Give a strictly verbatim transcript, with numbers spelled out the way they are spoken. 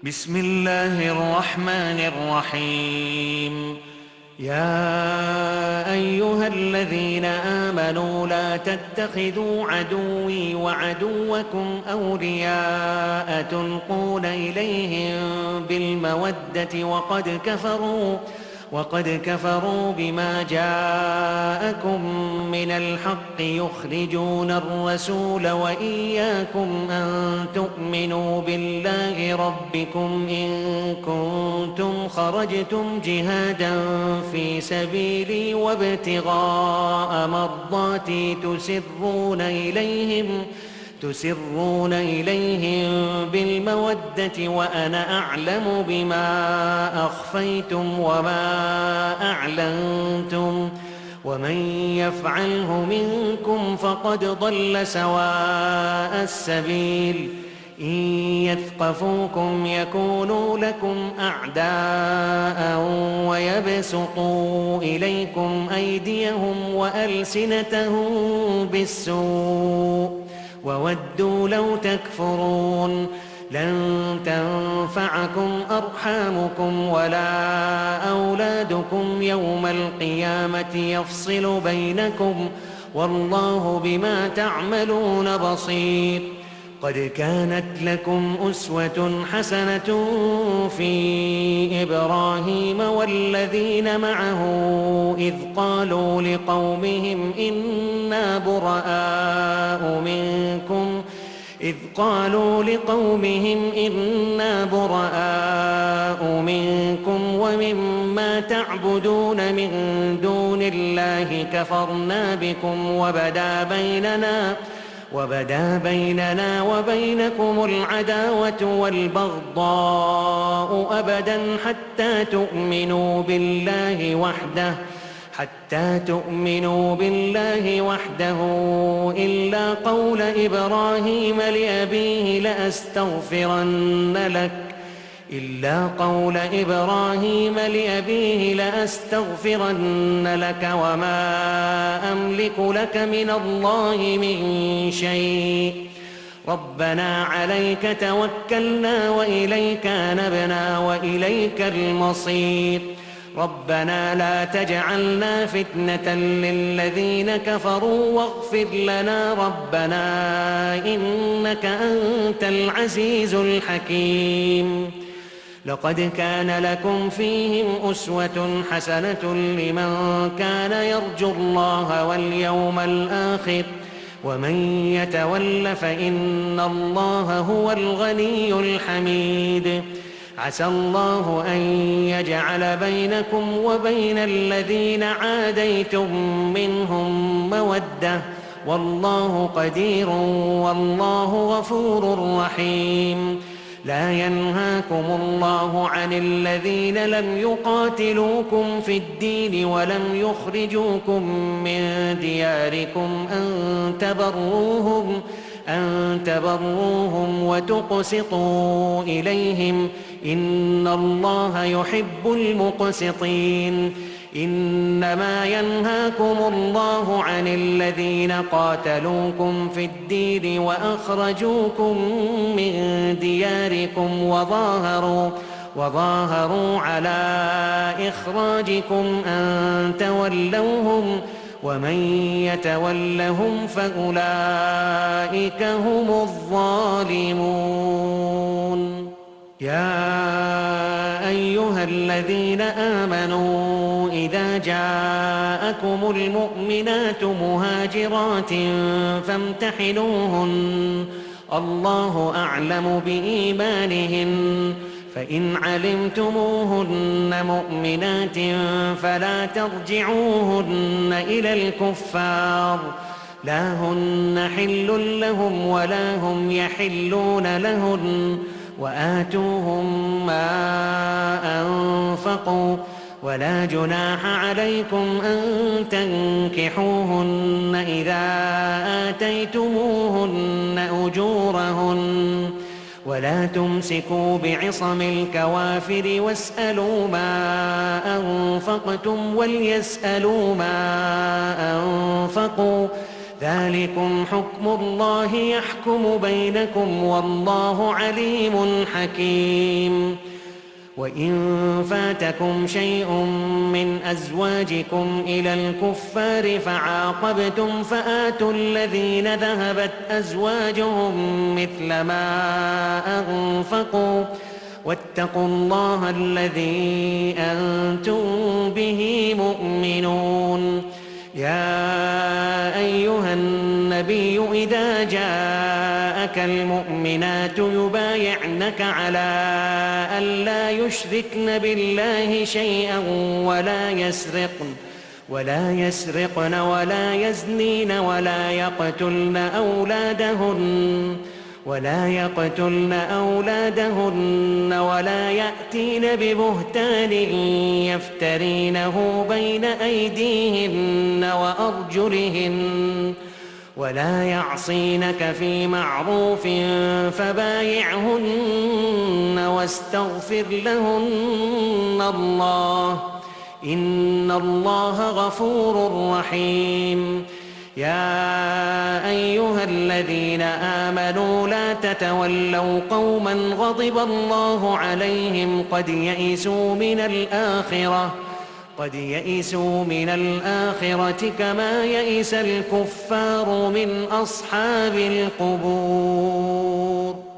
بسم الله الرحمن الرحيم. يا أيها الذين آمنوا لا تتخذوا عدوي وعدوكم أولياء تلقون إليهم بالمودة وقد كفروا وقد كفروا بما جاءكم من الحق يخرجون الرسول وإياكم أن تؤمنوا بالله ربكم إن كنتم خرجتم جهادا في سبيلي وابتغاء مرضاتي تسرون إليهم تسرون إليهم بالمودة وأنا أعلم بما أخفيتم وما أعلنتم ومن يفعله منكم فقد ضل سواء السبيل. إن يثقفوكم يكونوا لكم أعداء ويبسطوا إليكم أيديهم وألسنتهم بالسوء وودوا لو تكفرون. لن تنفعكم أرحامكم ولا أولادكم يوم القيامة يفصل بينكم والله بما تعملون بصير. قد كانت لكم أسوة حسنة في إبراهيم والذين معه إذ قالوا لقومهم إنا براء منكم إذ قالوا لقومهم إنا براء منكم ومما تعبدون من دون الله كفرنا بكم وبدا بيننا وبدا بيننا وبينكم العداوة والبغضاء أبدا حتى تؤمنوا بالله وحده حتى تؤمنوا بالله وحده إلا قول إبراهيم لأبيه لأستغفرن لك إلا قول إبراهيم لأبيه لأستغفرن لك وما أملك لك من الله من شيء. ربنا عليك توكلنا وإليك أنبنا وإليك المصير. ربنا لا تجعلنا فتنة للذين كفروا واغفر لنا ربنا إنك أنت العزيز الحكيم. لقد كان لكم فيهم أسوة حسنة لمن كان يرجو الله واليوم الآخر ومن يتول فإن الله هو الغني الحميد. عسى الله أن يجعل بينكم وبين الذين عاديتم منهم مودة والله قدير والله غفور رحيم. لا ينهاكم الله عن الذين لم يقاتلوكم في الدين ولم يخرجوكم من دياركم أن تبروهم أن تبروهم وتقسطوا إليهم إن الله يحب المقسطين. إنما ينهاكم الله عن الذين قاتلوكم في الدين وأخرجوكم من دياركم وظاهروا وظاهروا على إخراجكم أن تولوهم ومن يتولهم فأولئك هم الظالمون. يا أيها الذين آمنوا إذا جاءكم المؤمنات مهاجرات فامتحنوهن الله أعلم بإيمانهن فإن علمتموهن مؤمنات فلا ترجعوهن إلى الكفار لا هن حل لهم ولا هم يحلون لهن وآتوهم ما أنفقوا ولا جناح عليكم أن تنكحوهن إذا آتيتموهن أجورهن ولا تمسكوا بعصم الكوافر واسألوا ما أنفقتم وليسألوا ما أنفقوا ذلكم حكم الله يحكم بينكم والله عليم حكيم. وإن فاتكم شيء من أزواجكم إلى الكفار فعاقبتم فآتوا الذين ذهبت أزواجهم مثل ما أنفقوا واتقوا الله الذي أنتم به مؤمنون. يا أيها النبي إذا جاءك المؤمنات يبايعنك على ألا يشركن بالله شيئا ولا يسرقن ولا يسرقن ولا يزنين ولا يقتلن أولادهن ولا يقتلن أولادهن ولا يأتين ببهتان يفترينه بين أيديهن وأرجلهن ولا يعصينك في معروف فبايعهن واستغفر لهن الله إن الله غفور رحيم. يا أيها الذين آمنوا لا تتولوا قوما غضب الله عليهم قد يئسوا من الآخرة قد يئسوا من الآخرة كما يئس الكفار من أصحاب القبور.